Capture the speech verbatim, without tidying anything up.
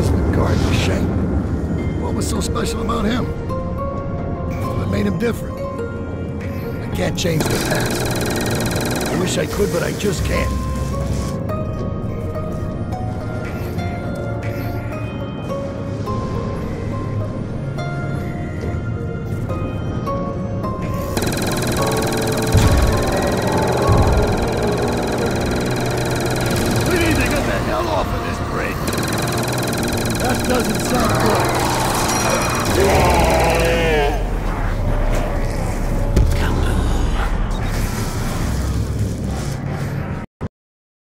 was the guard Machine. What was so special about him? What made him different? I can't change the past. I wish I could, but I just can't. We need to get the hell off of this bridge. That doesn't sound good.